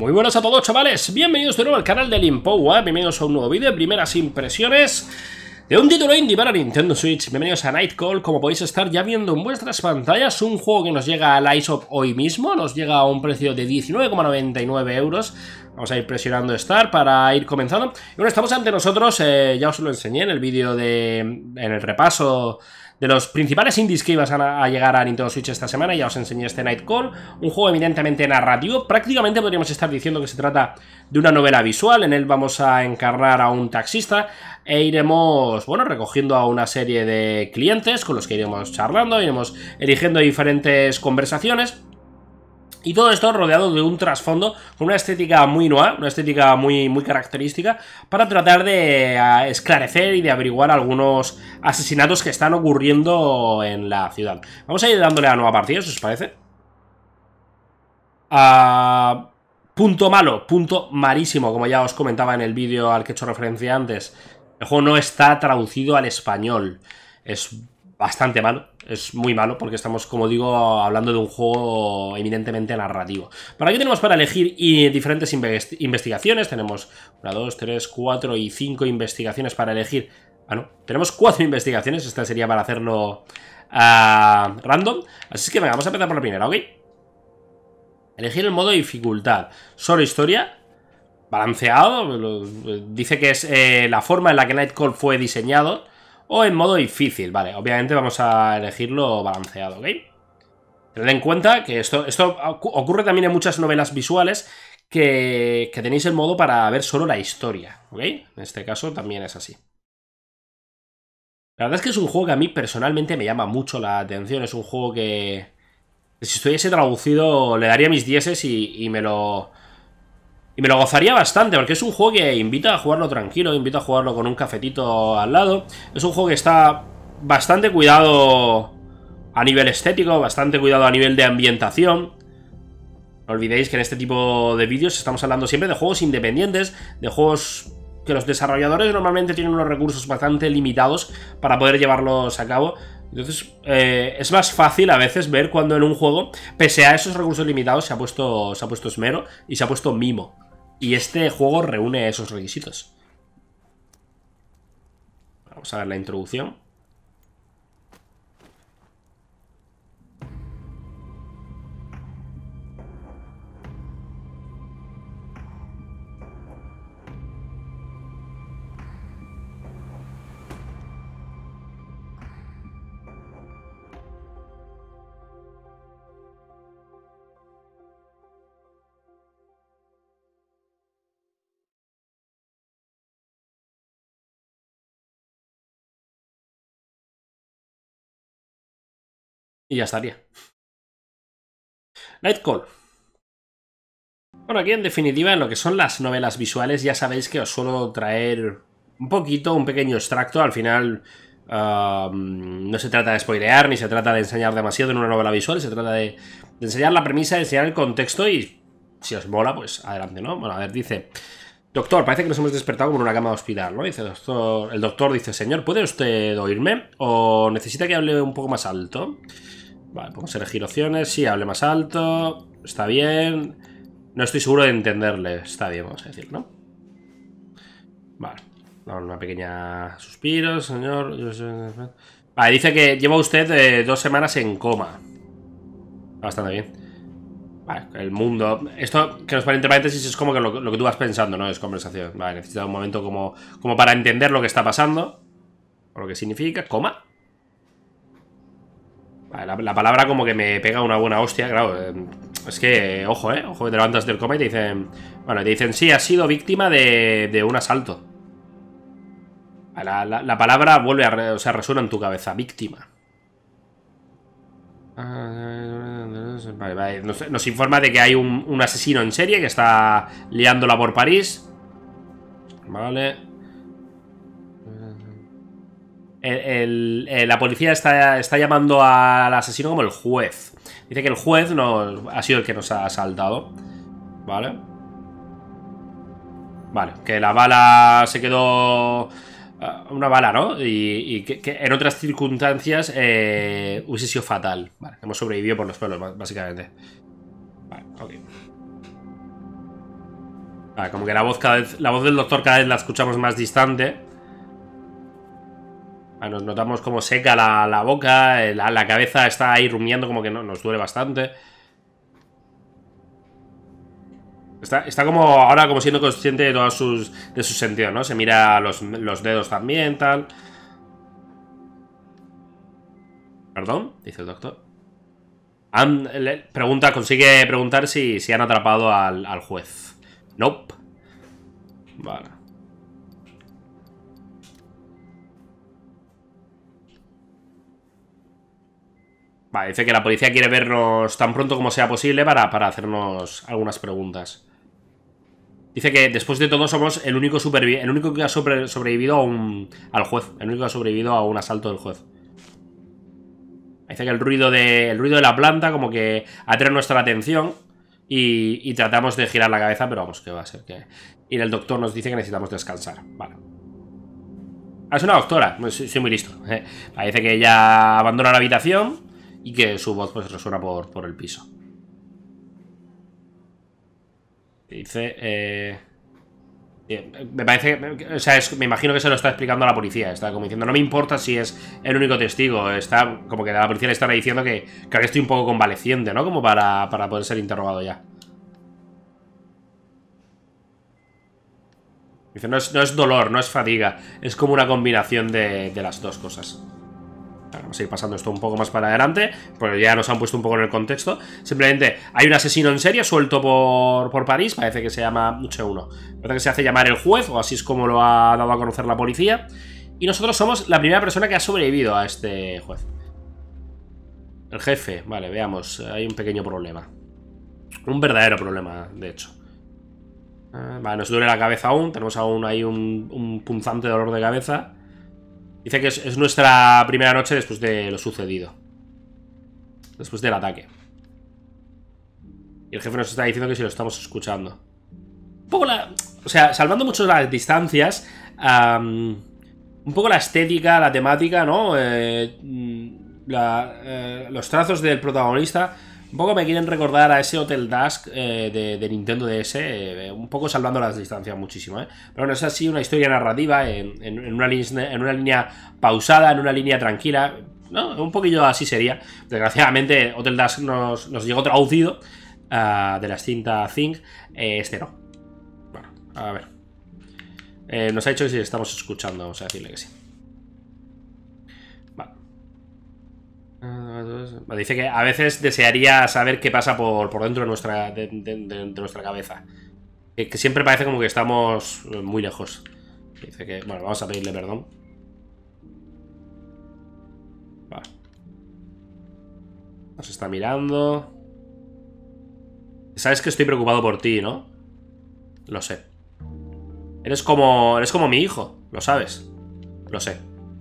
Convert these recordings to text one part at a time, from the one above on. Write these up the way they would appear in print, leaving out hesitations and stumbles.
Muy buenas a todos, chavales, bienvenidos de nuevo al canal de Limpowa, bienvenidos a un nuevo vídeo, primeras impresiones de un título indie para Nintendo Switch. Bienvenidos a Nightcall. Como podéis estar ya viendo en vuestras pantallas, un juego que nos llega al iShop hoy mismo, nos llega a un precio de 19,99 euros. Vamos a ir presionando Start para ir comenzando. Y bueno, estamos ante nosotros, ya os lo enseñé en el vídeo en el repaso de los principales indies que iban a llegar a Nintendo Switch esta semana. Ya os enseñé este Nightcall, un juego evidentemente narrativo. Prácticamente podríamos estar diciendo que se trata de una novela visual. En él vamos a encarnar a un taxista e iremos, bueno, recogiendo a una serie de clientes con los que iremos charlando, iremos eligiendo diferentes conversaciones. Y todo esto rodeado de un trasfondo con una estética muy noir, una estética muy característica, para tratar de esclarecer y de averiguar algunos asesinatos que están ocurriendo en la ciudad. Vamos a ir dándole a nueva partida, ¿os parece? Punto malo, punto malísimo, como ya os comentaba en el vídeo al que he hecho referencia antes. El juego no está traducido al español. Es bastante malo, es muy malo, porque estamos, como digo, hablando de un juego eminentemente narrativo. Por aquí tenemos para elegir diferentes investigaciones. Tenemos 1, 2, 3, 4 y 5 investigaciones para elegir. Ah, no, tenemos 4 investigaciones. Esta sería para hacerlo random. Así es que venga, vamos a empezar por la primera, ¿ok? Elegir el modo de dificultad. Solo historia. Balanceado. Dice que es la forma en la que Nightcall fue diseñado. O en modo difícil, vale, obviamente vamos a elegirlo balanceado, ¿ok? Tened en cuenta que esto ocurre también en muchas novelas visuales que tenéis el modo para ver solo la historia, ¿ok? En este caso también es así. La verdad es que es un juego que a mí personalmente me llama mucho la atención, es un juego que si estuviese traducido le daría mis dieces y me lo gozaría bastante, porque es un juego que invita a jugarlo tranquilo, invita a jugarlo con un cafetito al lado. Es un juego que está bastante cuidado a nivel estético, bastante cuidado a nivel de ambientación. No olvidéis que en este tipo de vídeos estamos hablando siempre de juegos independientes, de juegos que los desarrolladores normalmente tienen unos recursos bastante limitados para poder llevarlos a cabo. Entonces es más fácil a veces ver cuando en un juego, pese a esos recursos limitados, se ha puesto esmero y se ha puesto mimo. Y este juego reúne esos requisitos. Vamos a ver la introducción. Y ya estaría. Nightcall. Bueno, aquí en definitiva en lo que son las novelas visuales ya sabéis que os suelo traer un pequeño extracto. Al final no se trata de spoilear ni se trata de enseñar demasiado en una novela visual. Se trata de enseñar la premisa, de enseñar el contexto y si os mola, pues adelante, ¿no? Bueno, a ver, dice... Doctor, parece que nos hemos despertado como en una cama de hospital, ¿no? Dice, el doctor dice, señor, ¿puede usted oírme? ¿O necesita que hable un poco más alto? Vale, podemos elegir opciones. Sí, hable más alto. Está bien. No estoy seguro de entenderle. Está bien, vamos a decir, ¿no? Vale. Una pequeña suspiro, señor. Vale, dice que lleva usted 2 semanas en coma. Bastante bien. Vale, el mundo... Esto, que nos pone entre paréntesis, es como que lo que tú vas pensando, ¿no? Es conversación. Vale, necesita un momento como para entender lo que está pasando. O lo que significa. Coma. Vale, la palabra como que me pega una buena hostia, claro. Es que, ojo, ojo, que te levantas del coma y te dicen... Bueno, te dicen, sí, has sido víctima de un asalto. La palabra vuelve a... O sea, resuena en tu cabeza, víctima. Vale. Nos informa de que hay un asesino en serie que está liándola por París. Vale. La policía está llamando al asesino como el juez. Dice que el juez no ha sido el que nos ha asaltado. Vale. Vale, que la bala se quedó... una bala, ¿no? Y que en otras circunstancias hubiese sido fatal. Vale, hemos sobrevivido por los pelos, básicamente. Vale, ok. Como que la voz del doctor cada vez la escuchamos más distante. Nos notamos como seca la boca, la cabeza está ahí rumiando, como que nos duele bastante. Está como ahora como siendo consciente de todos sus sentidos, ¿no? Se mira los dedos también, tal. ¿Perdón? Dice el doctor. Consigue preguntar si han atrapado al juez. Nope. Vale. Vale, dice que la policía quiere vernos tan pronto como sea posible para hacernos algunas preguntas. Dice que después de todo somos el único que ha sobrevivido al juez. El único que ha sobrevivido a un asalto del juez. Dice que el ruido de la planta como que atrae nuestra atención y tratamos de girar la cabeza, pero vamos, que va a ser que... Y el doctor nos dice que necesitamos descansar. Vale. Es una doctora, soy muy listo. Dice que ella abandona la habitación y que su voz pues resuena por el piso. Dice... me parece... O sea, me imagino que se lo está explicando a la policía. Está como diciendo, no me importa si es el único testigo. Está como que a la policía le estará diciendo que estoy un poco convaleciente, ¿no? Como para poder ser interrogado ya. Dice, no es dolor, no es fatiga. Es como una combinación de las dos cosas. Vamos a ir pasando esto un poco más para adelante, porque ya nos han puesto un poco en el contexto. Simplemente hay un asesino en serie suelto por París. Parece que se llama... No sé, parece que se hace llamar el juez, o así es como lo ha dado a conocer la policía. Y nosotros somos la primera persona que ha sobrevivido a este juez. El jefe, vale, veamos. Hay un pequeño problema. Un verdadero problema, de hecho. Vale, nos duele la cabeza aún. Tenemos aún ahí un punzante dolor de cabeza. Dice que es nuestra primera noche después de lo sucedido. Después del ataque. Y el jefe nos está diciendo que si lo estamos escuchando. Un poco o sea, salvando mucho las distancias, un poco la estética, la temática, ¿no? Los trazos del protagonista un poco me quieren recordar a ese Hotel Dusk de Nintendo DS, un poco salvando las distancias muchísimo, ¿eh? Pero bueno, es así una historia narrativa en una línea pausada, en una línea tranquila, ¿no? Un poquillo así sería. Desgraciadamente Hotel Dusk nos llegó traducido de la cinta Think, este no. Bueno, a ver. Nos ha dicho que si estamos escuchando, vamos a decirle que sí. Dice que a veces desearía saber qué pasa por dentro de nuestra cabeza. Que siempre parece como que estamos muy lejos. Dice que, bueno, vamos a pedirle perdón. Vale. Nos está mirando. Sabes que estoy preocupado por ti, ¿no? Lo sé. Eres como mi hijo, lo sabes. Lo sé.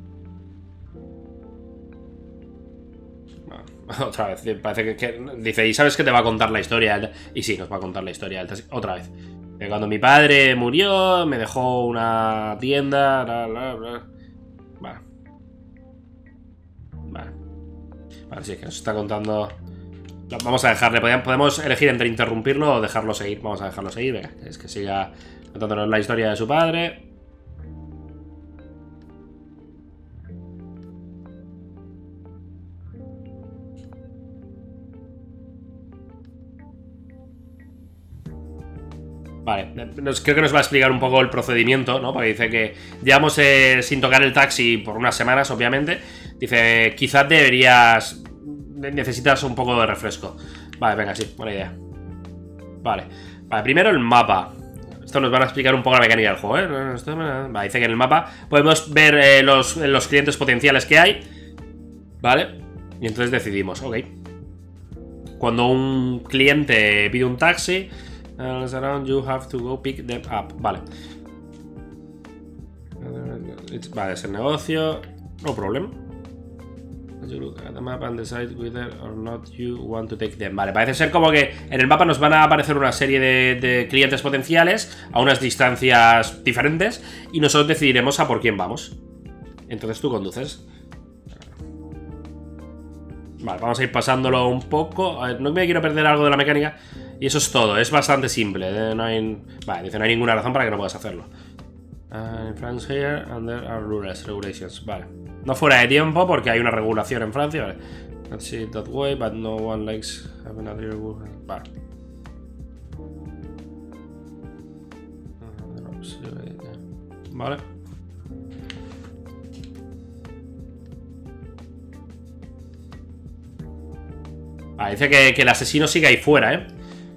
Otra vez, parece que dice, ¿y sabes que te va a contar la historia? Y sí, nos va a contar la historia otra vez. Cuando mi padre murió, me dejó una tienda. Vale. Vale, sí, que nos está contando. Vamos a dejarle, podemos elegir entre interrumpirlo o dejarlo seguir. Vamos a dejarlo seguir, venga, es que siga contándonos la historia de su padre. Vale, creo que nos va a explicar un poco el procedimiento, ¿no? Porque dice que llevamos sin tocar el taxi por unas semanas, obviamente. Dice, quizás necesitas un poco de refresco. Vale, venga, sí, buena idea. Vale, primero el mapa. Esto nos van a explicar un poco la mecánica del juego, ¿eh? Vale, dice que en el mapa podemos ver los clientes potenciales que hay. Vale, y entonces decidimos, ok. Cuando un cliente pide un taxi... around, you have to go pick them up. Vale. Vale, es el negocio. No problem. You look at the map and decide whether or not you want to take them. Vale, parece ser como que en el mapa nos van a aparecer una serie de clientes potenciales a unas distancias diferentes y nosotros decidiremos a por quién vamos. Entonces tú conduces. Vale, vamos a ir pasándolo un poco. A ver, no me quiero perder algo de la mecánica. Y eso es todo, es bastante simple. No hay... Vale, dice, no hay ninguna razón para que no puedas hacerlo. In France here, under our rules, regulations. Vale. No fuera de tiempo porque hay una regulación en Francia. Vale. Let's see it that way, but no one likes having a real... Vale. Vale. Vale, dice que el asesino sigue ahí fuera, ¿eh?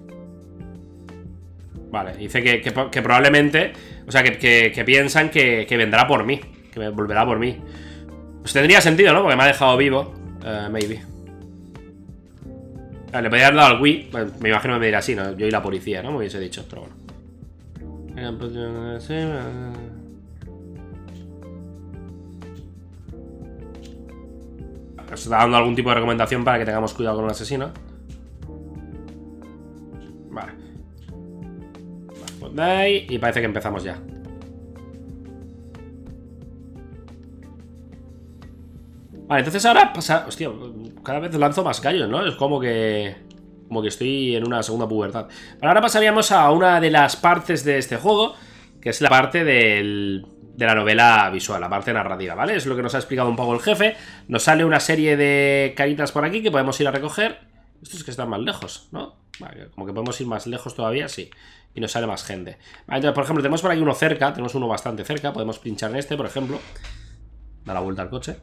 Vale, dice que probablemente... O sea, que piensan que vendrá por mí. Que volverá por mí. Pues tendría sentido, ¿no? Porque me ha dejado vivo. Maybe. Vale, le podría haber dado al Wii. Bueno, me imagino que me dirá así, ¿no? Yo y la policía, ¿no? Me hubiese dicho, pero bueno. Nos está dando algún tipo de recomendación para que tengamos cuidado con un asesino. Vale. Pues de ahí, y parece que empezamos ya. Vale, entonces ahora pasa... Hostia, cada vez lanzo más gallos, ¿no? Es como que estoy en una segunda pubertad. Pero ahora pasaríamos a una de las partes de este juego, que es la parte de la novela visual, la parte narrativa, ¿vale? Es lo que nos ha explicado un poco el jefe. Nos sale una serie de caritas por aquí que podemos ir a recoger. Estos que están más lejos, ¿no? Vale, como que podemos ir más lejos todavía, sí. Y nos sale más gente. Vale, entonces, por ejemplo, tenemos por aquí uno cerca. Tenemos uno bastante cerca. Podemos pinchar en este, por ejemplo. Da la vuelta al coche.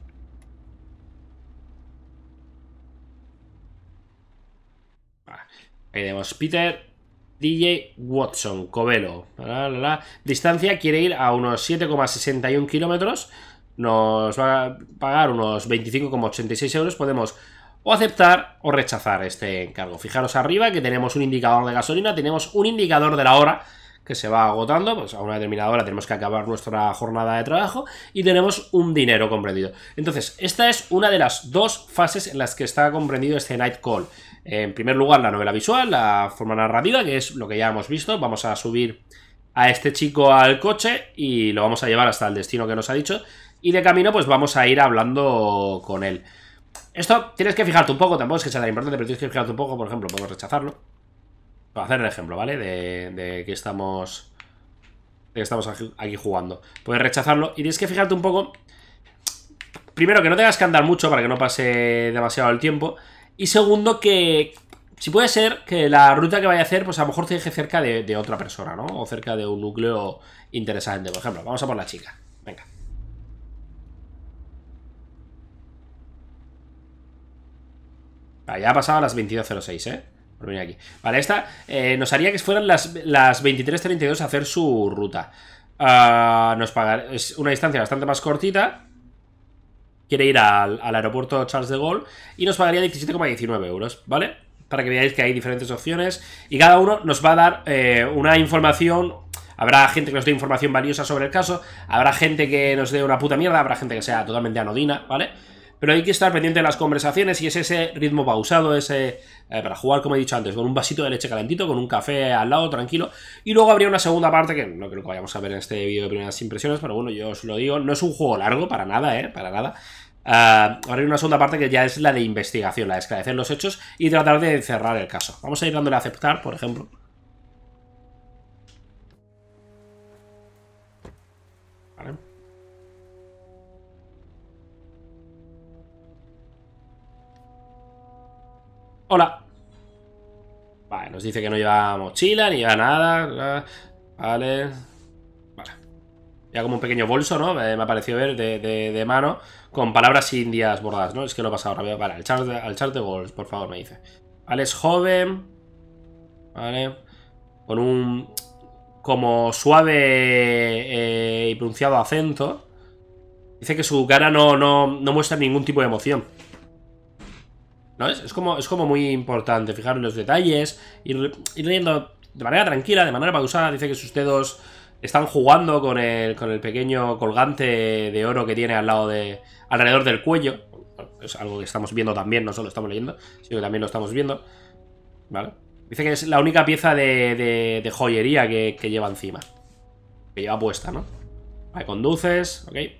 Vale. Ahí tenemos Peter DJ Watson, Covelo. Distancia, quiere ir a unos 7,61 kilómetros. Nos va a pagar unos 25,86 euros. Podemos o aceptar o rechazar este encargo. Fijaros arriba que tenemos un indicador de gasolina, tenemos un indicador de la hora que se va agotando, pues a una determinada hora tenemos que acabar nuestra jornada de trabajo y tenemos un dinero comprendido. Entonces, esta es una de las dos fases en las que está comprendido este Night Call. En primer lugar, la novela visual, la forma narrativa, que es lo que ya hemos visto. Vamos a subir a este chico al coche y lo vamos a llevar hasta el destino que nos ha dicho. Y de camino, pues vamos a ir hablando con él. Esto tienes que fijarte un poco, tampoco es que sea tan importante, pero tienes que fijarte un poco. Por ejemplo, podemos rechazarlo. Para hacer el ejemplo, ¿vale? De que estamos aquí jugando. Puedes rechazarlo y tienes que fijarte un poco. Primero, que no tengas que andar mucho para que no pase demasiado el tiempo. Y segundo, que si puede ser que la ruta que vaya a hacer, pues a lo mejor te deje cerca de otra persona, ¿no? O cerca de un núcleo interesante. Por ejemplo, vamos a por la chica. Venga. Vale, ya ha pasado a las 22:06, ¿eh? Por venir aquí. Vale, esta nos haría que fueran las 23:32 a hacer su ruta. Nos pagar, es una distancia bastante más cortita. Quiere ir al aeropuerto Charles de Gaulle y nos pagaría 17,19 euros, ¿vale? Para que veáis que hay diferentes opciones y cada uno nos va a dar una información. Habrá gente que nos dé información valiosa sobre el caso, habrá gente que nos dé una puta mierda, habrá gente que sea totalmente anodina, ¿vale? Pero hay que estar pendiente de las conversaciones y es ese ritmo pausado, ese para jugar, como he dicho antes, con un vasito de leche calentito, con un café al lado, tranquilo. Y luego habría una segunda parte que no creo que vayamos a ver en este vídeo de primeras impresiones, pero bueno, yo os lo digo, no es un juego largo, para nada, para nada. Habría una segunda parte que ya es la de investigación, la de esclarecer los hechos y tratar de cerrar el caso. Vamos a ir dándole a aceptar, por ejemplo. Vale. Hola. Vale, nos dice que no lleva mochila, ni lleva nada. Vale. Vale. Ya como un pequeño bolso, ¿no? Me ha parecido ver de mano con palabras indias bordadas, ¿no? Es que lo he pasado rápido. Vale, al chart de gols, por favor, me dice. Vale, es joven. Vale. Con un como suave y pronunciado acento. Dice que su cara no muestra ningún tipo de emoción. ¿No? Es como muy importante fijar en los detalles, ir leyendo de manera tranquila, de manera pausada. Dice que sus dedos están jugando con el pequeño colgante de oro que tiene alrededor del cuello. Es algo que estamos viendo también, no solo estamos leyendo, sino que también lo estamos viendo. ¿Vale? Dice que es la única pieza de joyería que lleva encima. Que lleva puesta, ¿no? Vale, conduces, ok.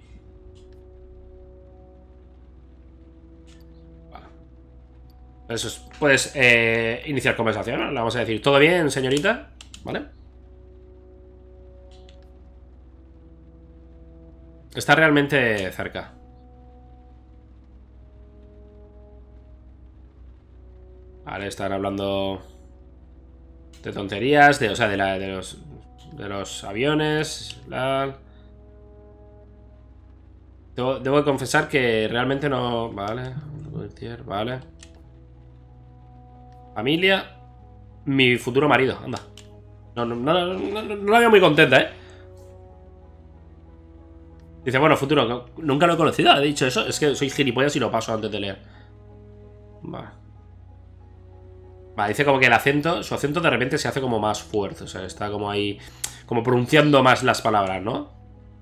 Eso es, puedes iniciar conversación, ¿no? Le vamos a decir, ¿todo bien, señorita? ¿Vale? Está realmente cerca. Vale, están hablando de tonterías, o sea, de los aviones. Debo confesar que realmente no... Vale, vale. Familia. Mi futuro marido, anda. No la veo muy contenta, ¿eh? Dice, bueno, futuro, nunca lo he conocido, he dicho eso. Es que soy gilipollas y lo paso antes de leer. Vale. Vale, dice como que el acento, su acento de repente se hace como más fuerte. O sea, está como ahí, como pronunciando más las palabras, ¿no?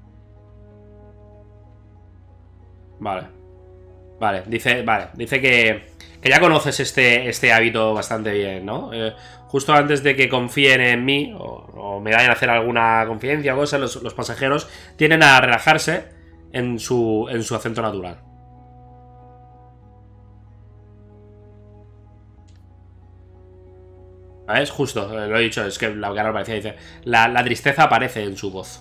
Vale. Dice que ya conoces este hábito bastante bien, ¿no? Justo antes de que confíen en mí o me vayan a hacer alguna confidencia o cosas, los pasajeros tienden a relajarse en su acento natural. ¿Sabes? Justo, lo he dicho, es que la cara parecía, dice, la tristeza aparece en su voz.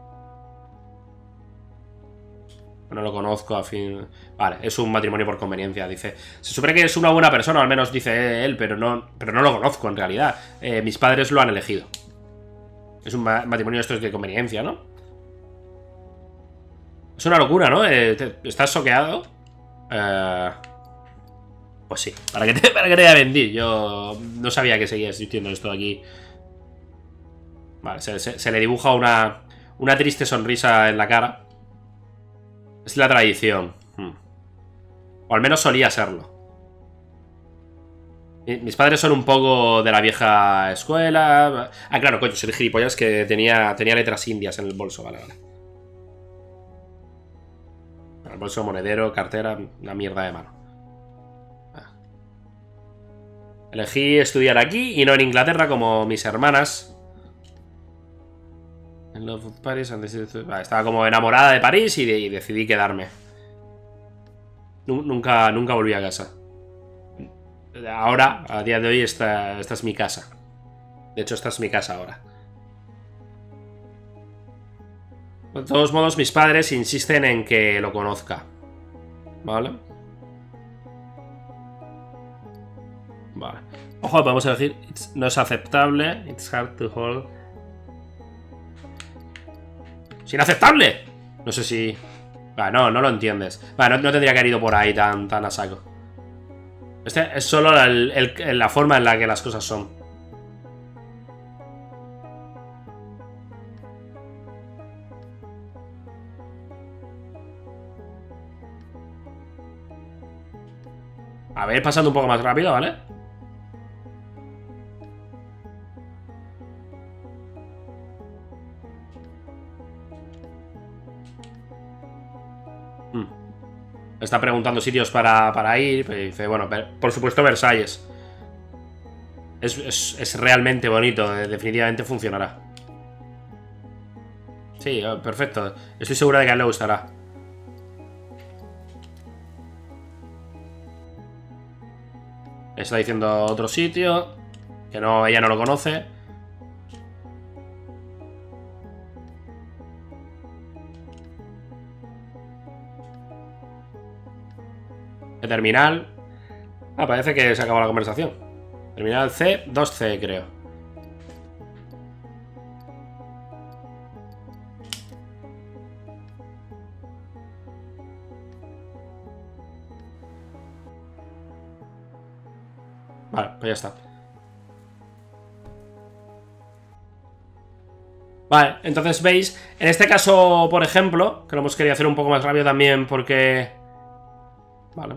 No lo conozco, a fin... Vale, es un matrimonio por conveniencia, dice. Se supone que es una buena persona, al menos dice él, pero no lo conozco en realidad. Mis padres lo han elegido. Es un matrimonio esto es de conveniencia, ¿no? Es una locura, ¿no? ¿Estás soqueado? Pues sí, para que te voy a mentir. Yo no sabía que seguías diciendo esto aquí. Vale, se le dibuja una triste sonrisa en la cara. Es la tradición. O al menos solía serlo. Mis padres son un poco de la vieja escuela. Ah, claro, coño, soy el gilipollas que tenía letras indias en el bolso. Vale. El bolso, monedero, cartera, una mierda de mano. Elegí estudiar aquí y no en Inglaterra como mis hermanas. En Love of Paris. Estaba como enamorada de París y decidí quedarme. Nunca volví a casa. Ahora, a día de hoy, esta es mi casa. De hecho, esta es mi casa ahora. De todos modos, mis padres insisten en que lo conozca. ¿Vale? Vale. Ojo, podemos decir, no es aceptable. It's hard to hold. ¡Es inaceptable! No sé si... no lo entiendes. No tendría que haber ido por ahí tan a saco. Este es solo la forma en la que las cosas son. A ver, pasando un poco más rápido, ¿vale? Está preguntando sitios para ir. Dice, bueno, por supuesto Versalles. Es realmente bonito. Definitivamente funcionará. Sí, perfecto. Estoy segura de que a él le gustará. Está diciendo otro sitio. Que no, ella no lo conoce. Terminal. Parece que se acabó la conversación. Terminal C, 2C, creo. Vale, pues ya está. Vale, entonces veis, en este caso, por ejemplo, que lo hemos querido hacer un poco más rápido también porque... Vale.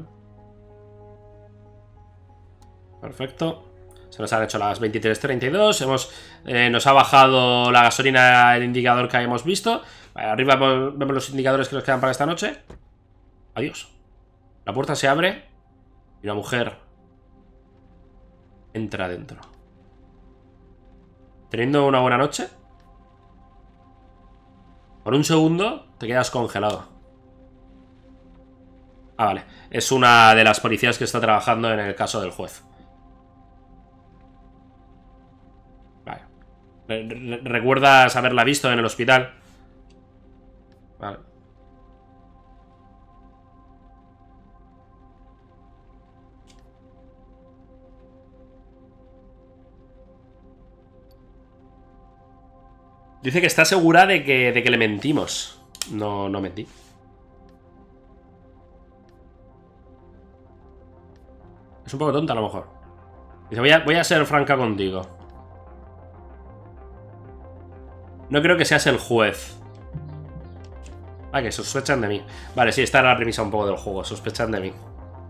Perfecto. Se nos han hecho las 23:32. Nos ha bajado la gasolina el indicador que habíamos visto. Vale, arriba vemos los indicadores que nos quedan para esta noche. Adiós. La puerta se abre y una mujer entra dentro. ¿Teniendo una buena noche? Por un segundo te quedas congelado. Ah, vale. Es una de las policías que está trabajando en el caso del juez. Vale. ¿Recuerdas haberla visto en el hospital? Vale. Dice que está segura de que le mentimos. No mentí. Es un poco tonta a lo mejor. Dice, voy a ser franca contigo. No creo que seas el juez. Ah, que sospechan de mí. Vale, sí, esta era la premisa un poco del juego. Sospechan de mí.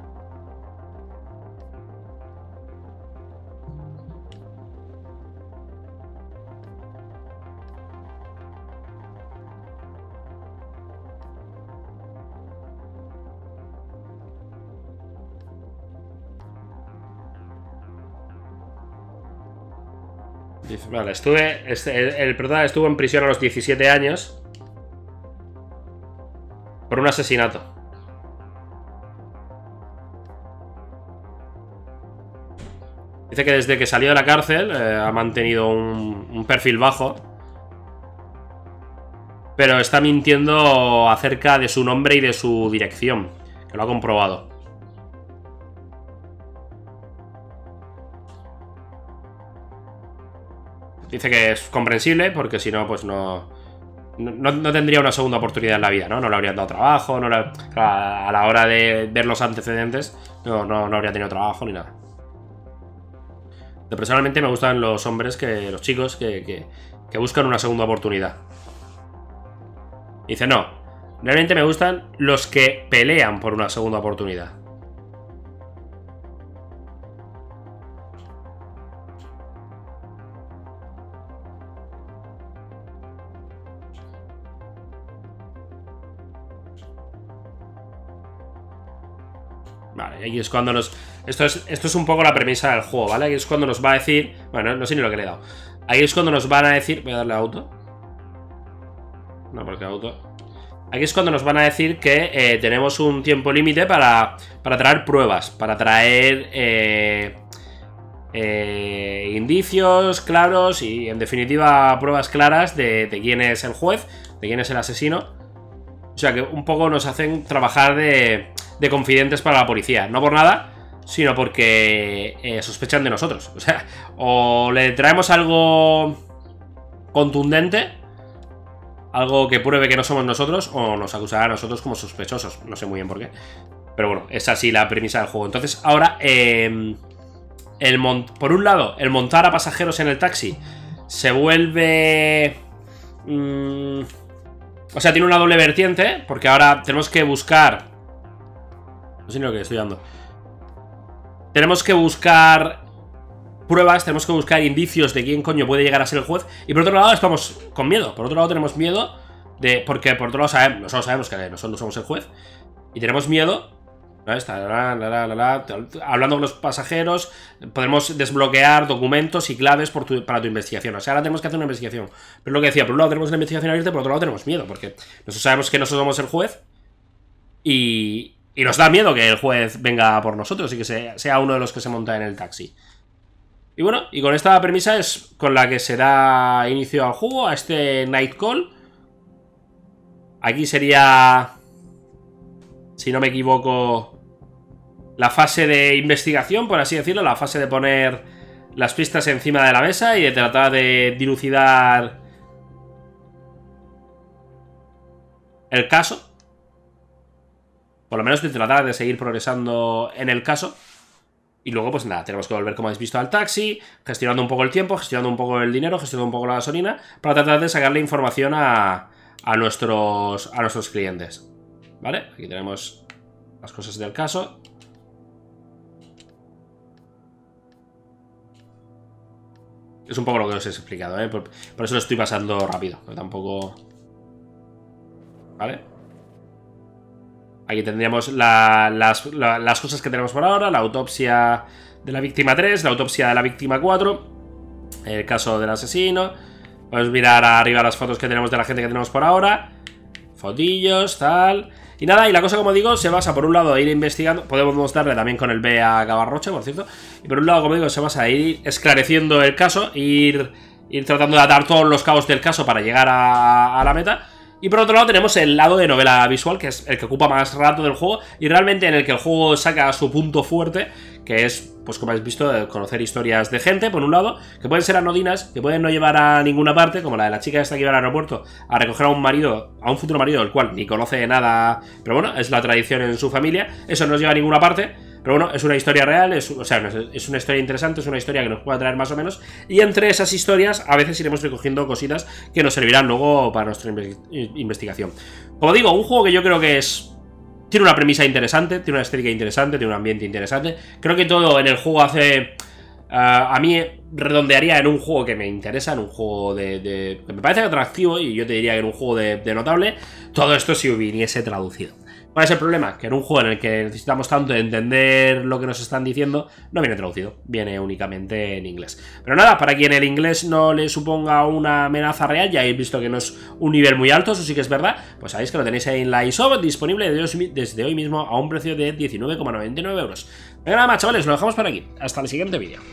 Vale, el protagonista estuvo en prisión a los 17 años por un asesinato. Dice que desde que salió de la cárcel ha mantenido un perfil bajo, pero está mintiendo acerca de su nombre y de su dirección, que lo ha comprobado. Dice que es comprensible porque si no, pues no tendría una segunda oportunidad en la vida, ¿no? No le habrían dado trabajo, a la hora de ver los antecedentes, no habría tenido trabajo ni nada. Pero personalmente me gustan los hombres, los chicos que buscan una segunda oportunidad. Dice, no, realmente me gustan los que pelean por una segunda oportunidad. Vale, y aquí es cuando nos... Esto es un poco la premisa del juego, ¿vale? Aquí es cuando nos va a decir... Bueno, no sé ni lo que le he dado. Ahí es cuando nos van a decir... Voy a darle a auto. No, porque auto... Aquí es cuando nos van a decir que tenemos un tiempo límite para traer pruebas, para traer indicios claros y, en definitiva, pruebas claras de quién es el juez, de quién es el asesino. O sea, que un poco nos hacen trabajar de confidentes para la policía. No por nada, sino porque sospechan de nosotros. O sea, o le traemos algo contundente, algo que pruebe que no somos nosotros, o nos acusará a nosotros como sospechosos. No sé muy bien por qué. Pero bueno, es así la premisa del juego. Entonces, ahora, por un lado, el montar a pasajeros en el taxi se vuelve... o sea, tiene una doble vertiente, porque ahora tenemos que buscar... No sé ni lo que estoy dando. Tenemos que buscar pruebas, tenemos que buscar indicios de quién coño puede llegar a ser el juez. Y por otro lado estamos con miedo. Por otro lado tenemos miedo porque por otro lado nosotros sabemos que nosotros no somos el juez. Y tenemos miedo, ¿sabes? Hablando con los pasajeros, podemos desbloquear documentos y claves para tu investigación. O sea, ahora tenemos que hacer una investigación. Pero lo que decía, por un lado tenemos una investigación abierta y por otro lado tenemos miedo, porque nosotros sabemos que nosotros somos el juez y nos da miedo que el juez venga por nosotros y que sea uno de los que se monta en el taxi. Y bueno, y con esta premisa es con la que se da inicio al juego, a este Night Call. Aquí sería, si no me equivoco, la fase de investigación, por así decirlo, la fase de poner las pistas encima de la mesa y de tratar de dilucidar el caso. Por lo menos de tratar de seguir progresando en el caso. Y luego, pues nada, tenemos que volver, como habéis visto, al taxi, gestionando un poco el tiempo, gestionando un poco el dinero, gestionando un poco la gasolina, para tratar de sacarle información a nuestros clientes. ¿Vale? Aquí tenemos las cosas del caso. Es un poco lo que os he explicado, ¿eh? Por eso lo estoy pasando rápido, pero tampoco... ¿Vale? Aquí tendríamos las cosas que tenemos por ahora. La autopsia de la víctima 3, la autopsia de la víctima 4, el caso del asesino. Podemos mirar arriba las fotos que tenemos de la gente que tenemos por ahora. Fotillos, tal. Y nada, y la cosa, como digo, se basa por un lado en ir investigando. Podemos darle también con el B a Gavarroche, por cierto. Y por un lado, como digo, se basa en ir esclareciendo el caso, ir tratando de atar todos los cabos del caso para llegar a la meta. Y por otro lado tenemos el lado de novela visual, que es el que ocupa más rato del juego y realmente en el que el juego saca su punto fuerte, que es, pues como habéis visto, conocer historias de gente, por un lado, que pueden ser anodinas, que pueden no llevar a ninguna parte, como la de la chica esta que iba al aeropuerto a recoger a un marido, a un futuro marido del cual ni conoce nada, pero bueno, es la tradición en su familia, eso no nos lleva a ninguna parte. Pero bueno, es una historia real, es una historia interesante, es una historia que nos puede atraer más o menos. Y entre esas historias a veces iremos recogiendo cositas que nos servirán luego para nuestra investigación. Como digo, un juego que yo creo que tiene una premisa interesante, tiene una estética interesante, tiene un ambiente interesante. Creo que todo en el juego hace... a mí redondearía en un juego que me interesa, en un juego que me parece atractivo, y yo te diría que en un juego de notable, todo esto si viniese traducido. ¿Cuál es el problema? Que en un juego en el que necesitamos tanto entender lo que nos están diciendo, no viene traducido, viene únicamente en inglés. Pero nada, para quien el inglés no le suponga una amenaza real, ya habéis visto que no es un nivel muy alto, eso sí que es verdad, pues sabéis que lo tenéis ahí en la eShop, disponible desde hoy mismo a un precio de 19,99 euros. Venga, nada más, chavales, lo dejamos por aquí. Hasta el siguiente vídeo.